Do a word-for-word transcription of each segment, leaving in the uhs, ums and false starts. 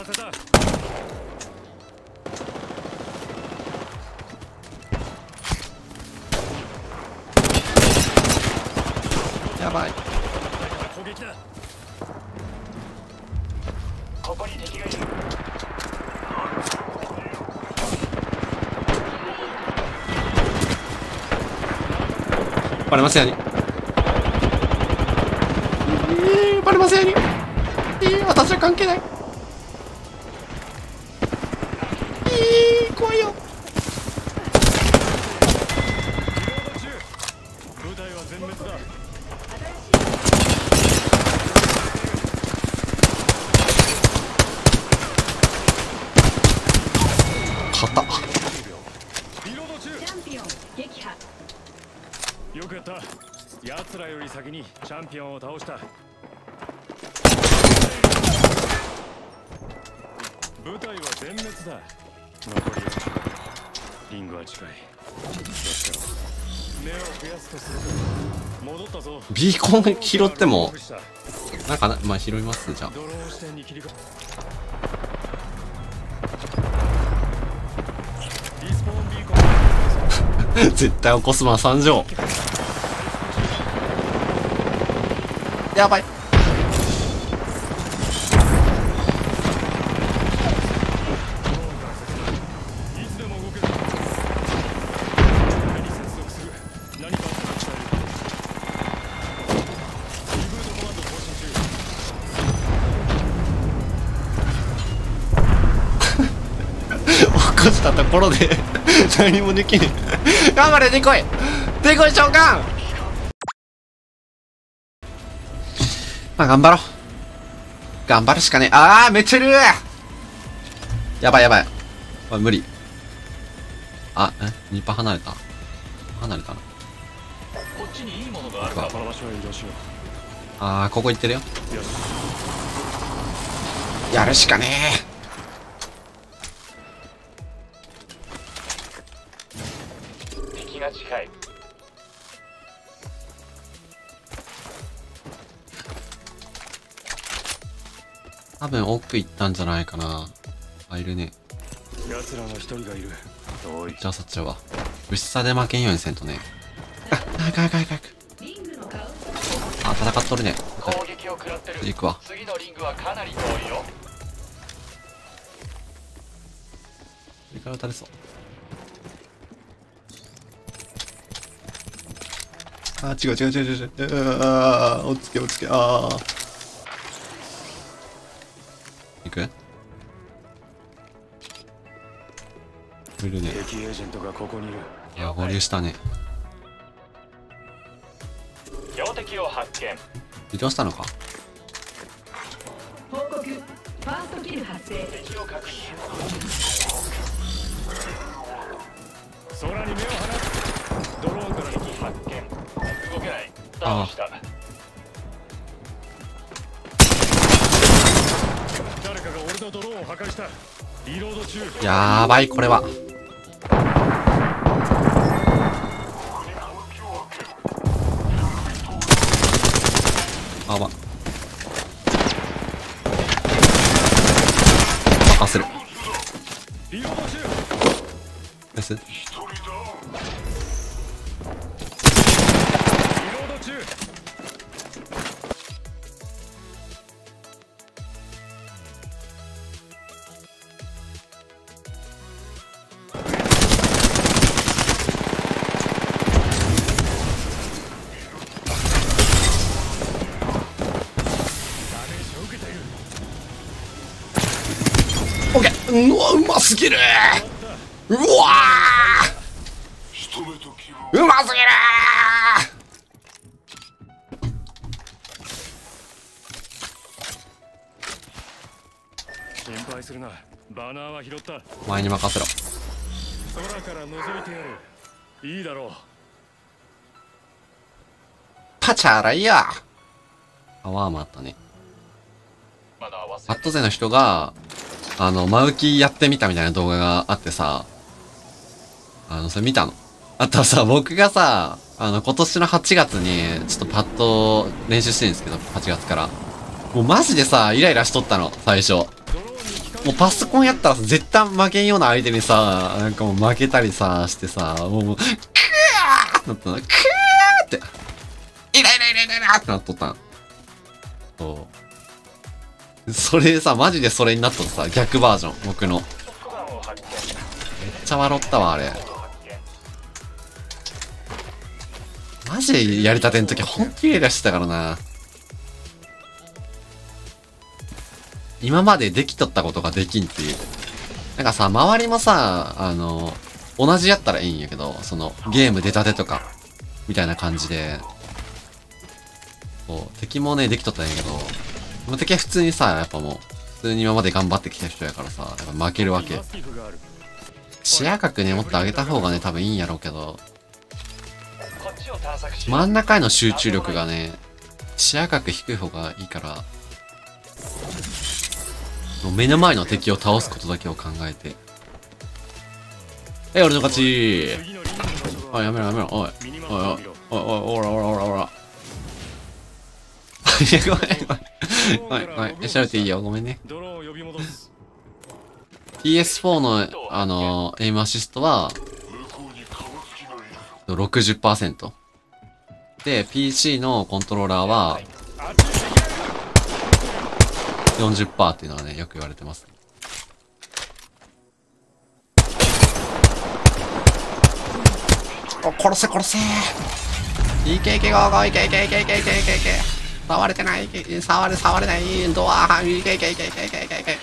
やばい。 ここに敵がいる。 バレますように。えー、バレますように。えー、私は関係ない。えー、怖いよ。 部隊は全滅だ。 勝った。 リロード中。チャンピオン撃破。よくやった。奴らより先にチャンピオンを倒した。部隊は全滅だ。残りよんじゅう。リングは近い。どうしよう。目を増やすとすると戻ったぞ。 ビーコン拾ってもなんかな、まあ拾いますじゃあ。 ドローン視点に切り替え。リスポーンビーコン。 絶対起こすま参上。やばい。起こしたところで何もできねえ。頑張れデコイデコイ召喚。まあ頑張ろう。頑張るしかねえ。ああめっちゃいる。やばいやばい。あ無理。あえにパー離れた離れたな。 こっちにいいものがあるか。この場所へ移動しよう。 ああここ行ってるよ。 よしやるしかねえ。 敵が近い。 多分奥行ったんじゃないかな。あいるね。 奴らの一人がいる。遠い。 じゃあそっちは薄さで負けんようにせんとね。あ早く早く早く早く。あ戦っとるね。 攻撃を食らってる。 行くわ。 次のリングはかなり遠いよ。 これから撃たれそう。あ違う違う違う違う違う。ああおつけおつけ。ああ行く。いるね。 敵エージェントがここにいる。 いや合流したね。 標的を発見。 移動したのか。 報告。ファーストキル発生。 敵を確認。空に目を離す。ドローンから敵発見。動けない。ダウンした。誰かが俺のドローンを破壊した。リロード中。 やばいこれは。あま任せる。 リロード中。 です。 リロード中。 オッケー。うわうますぎる。うわうますぎる。 心配するな。バナーは拾った。 前に任せろ。 空から覗いてやる。いいだろう。 パチャライヤー。パワーもあったね。 まだ忘れバット勢の人があのマウキやってみたみたいな動画があってさ、あのそれ見たの。あとはさ僕がさあの今年のはちがつにちょっとパッド練習してるんですけど、はちがつからもうマジでさイライラしとったの最初。 ドローンに機関もうパソコンやったらさ絶対負けんような相手にさ、なんかもう負けたりさ、してさ、もう、もう、クーってなったの。クーって、イライライライライラってなっとったん。そう。それでさ、マジでそれになっとったさ、逆バージョン、僕の。めっちゃ笑ったわ、あれ。マジでやりたての時ほんとイライラしてたからな。今までできとったことができんっていう。なんかさ、周りもさ、あの、同じやったらいいんやけど、その、ゲーム出たてとか、みたいな感じで、こう、敵もね、できとったんやけど、もう敵は普通にさ、やっぱもう、普通に今まで頑張ってきた人やからさ、やっぱ負けるわけ。視野角ね、もっと上げた方がね、多分いいんやろうけど、真ん中への集中力がね、視野角低い方がいいから、もう目の前の敵を倒すことだけを考えて。え、俺の勝ち。おい、やめろやめろ。おい。おいおい。おいおい、おらおらおらおら。いや、ごめんごめん。ごめんごめん。調べていいよ。ごめんね。ピーエスフォー の、あの、エイムアシストは、ろくじゅっパーセント。で、ピーシー のコントローラーは、よんじゅっパーセント っていうのはね、よく言われてます。お、殺せ殺せー。いけいけゴーゴー、いけいけいけいけいけいけいけ。触れてない、触れ触れない、ドア、いけいけいけいけいけいけいけいけいけ。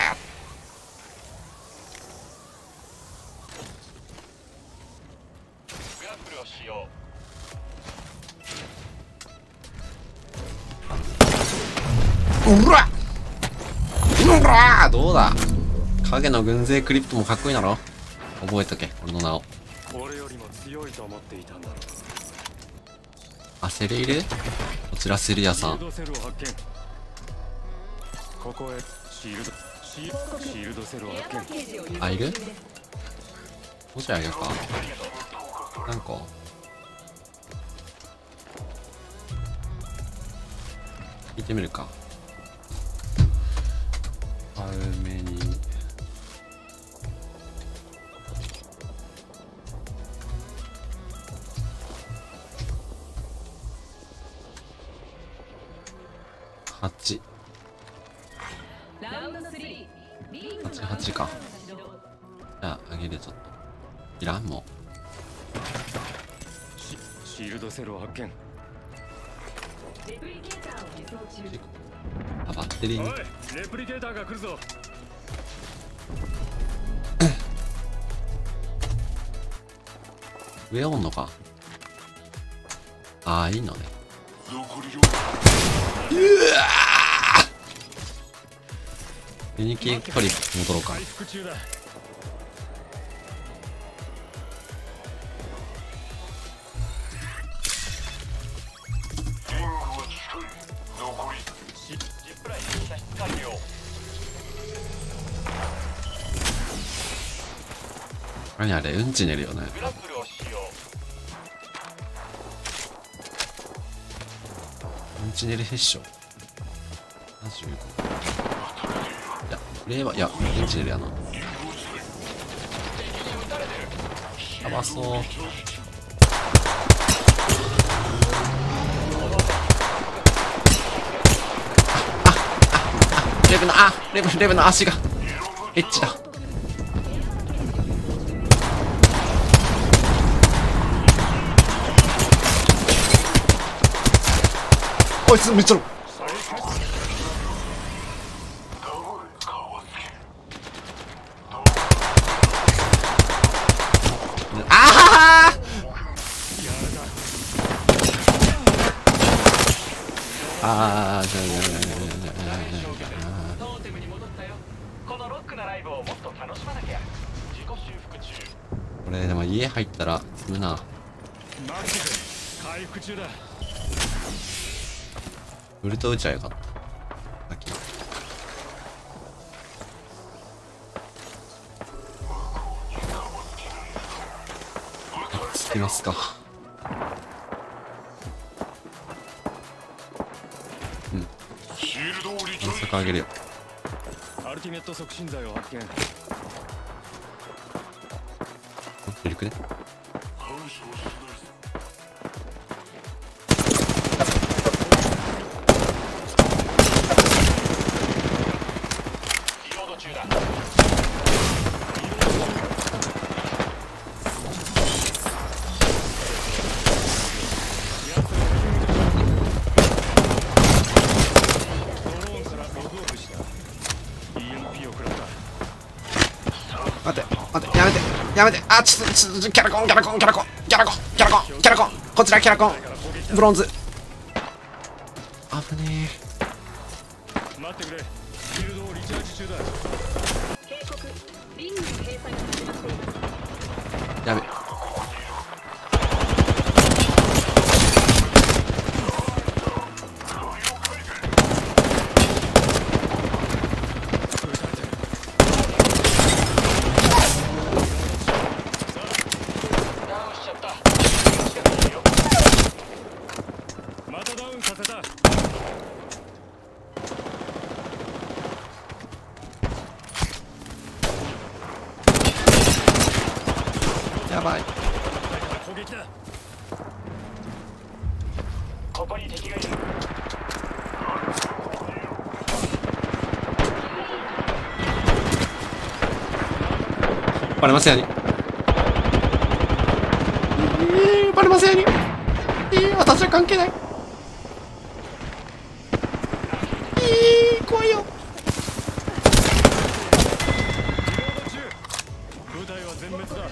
うらうらどうだ、影の軍勢クリプトもかっこいいだろ。覚えとけ、俺の名を。 俺よりも強いと思っていたんだろう。 あ、セルいる？こちらセル屋さん。 ここへシールドシールドセルを発見。 あ、いる？もうちょいあげるか。なんか聞いてみるか。アルメニはち。はちはちか。じゃああげる。ちょっといらんもう。シシールドセルを発見。 あ、バッテリーに。 おい、レプリケーターが来るぞ。 上おんのか。ああ、いいのね。うわー、ユニキートリップ戻ろうか。 回復中だ。 何あれ、うんち寝るよね。うんち寝るへっしょ。なじゅうご。いや、令和、いや、うんち寝るやな。やばそう。あ、あ、あ、レブの、あ、レブ、レブの足が、エッチだ。こいつめっちゃああああ、じゃあじゃあじゃあじゃあトーテムに戻ったよ。このロックなライブをもっと楽しまなきゃ。自己修復中。 これでも家入ったら積むな。 マジで回復中だ。 ウルト打ちゃよかった。さっきつきますか。うん。反則あげるよ。 アルティメット促進剤を発見。 ミルクね。 リロード中だ。 待って待ってやめてやめて、あちょっとちょっとキャラコンキャラコンキャラコンキャラコンキャラコンキャラコン、こちらキャラコンブロンズ。危ね待ってくれ。フィールドをリチャージ中だ。 警告、リングの閉鎖が始まっています。 え、やべ。 ダウンしちゃった。 またダウンさせた。 やばい。 攻撃だ。 ここに敵がいる。 バレますように。えー、バレますように。えー、私は関係ない。えー、怖いよ。 リロード中。部隊は全滅だ。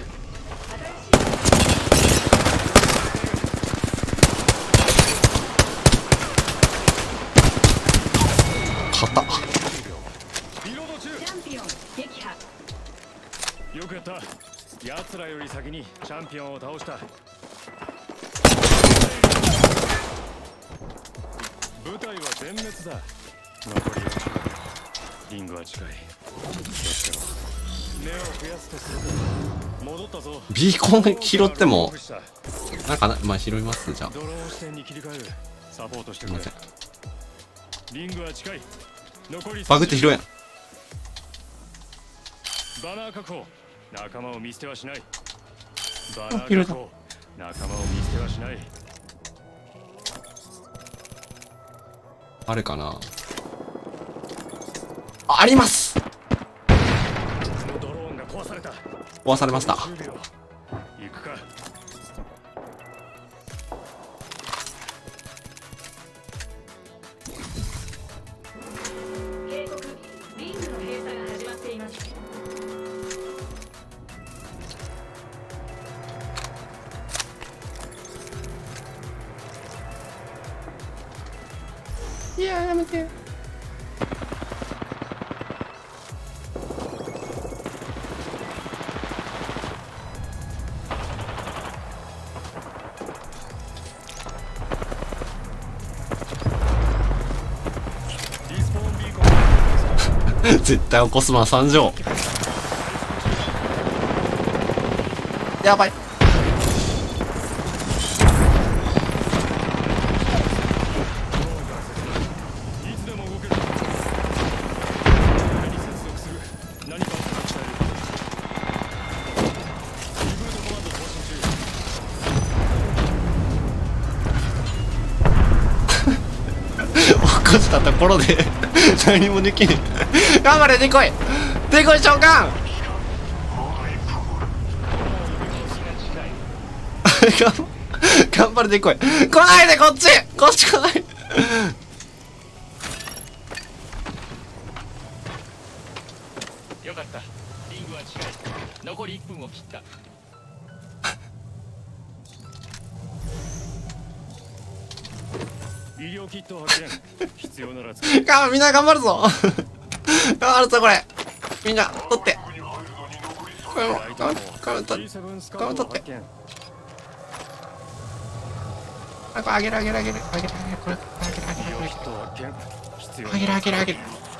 勝った。 リロード中。 チャンピオン撃破。 よくやった。奴らより先にチャンピオンを倒した。部隊は全滅だ。残りよんじゅう。リングは近い。気をつけろ。目を増やすとすると戻ったぞ。 ビーコン拾ってもなんかな、まあ拾います。じゃあドローン視点に切り替える。サポートしてくれすいません。。 リングは近い。残りバグって拾えん。 バナー確保。仲間を見捨てはしない。バナあ拾えたー確保。仲間を見捨てはしない。 あれかなあ、あります。 ドローンが壊された。 壊されました。 じゅうびょう。行くか。 警告、リングの閉鎖が始まっています。 いやー、やめて。 リスポーンビーコン。 絶対起こすま参上。やばい。 いつでも動ける。何に接続する。何かを伝える。リブートコマンド送信中。 起こしたところで何もできねえ。頑張れ、デコイデコイ召喚。頑張れ、デコイ。来ないで、こっちこっち来ない。 よかった。リングは近い。残りいっぷんを切った。 医療キットを発見。必要なら使う。 頑張みんな頑張るぞ。頑張るぞ、これ。みんな取って。これも頑張頑張っジーセブンスカウトを発見。 あ、これあげるあげるあげるあげるあげる、これあげるあげる医療キットを発見。必要あげるあげるあげる。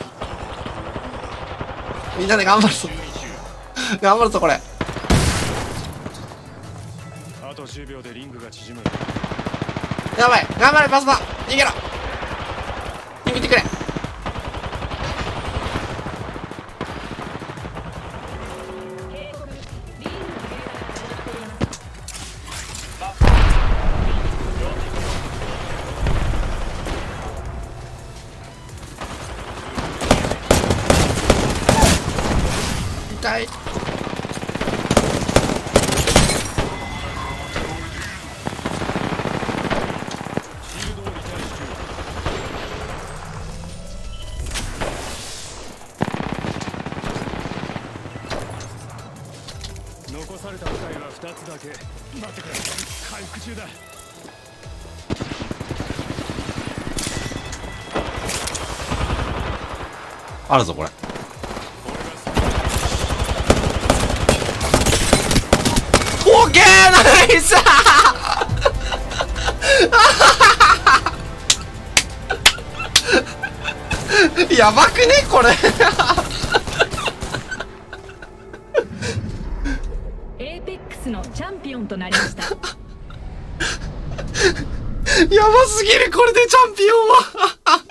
みんなで頑張るぞ。頑張るぞ、これ。 あとじゅうびょうでリングが縮む。 やばい、頑張れ、パスタ逃げろ。逃げてくれ。 中だ。 あるぞ、これ。オッケー、ナイスやばくねこれエーペックスのチャンピオンとなりました。 やばすぎる、これでチャンピオンは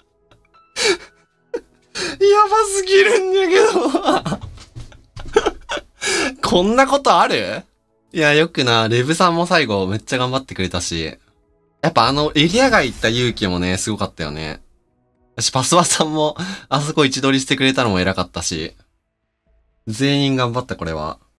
やばすぎるんだけどこんなことある？いや、よくな、レブさんも最後めっちゃ頑張ってくれたし、やっぱあのエリア外行った勇気もね、すごかったよね。私、パスワさんもあそこ位置取りしてくれたのも偉かったし、全員頑張った、これは。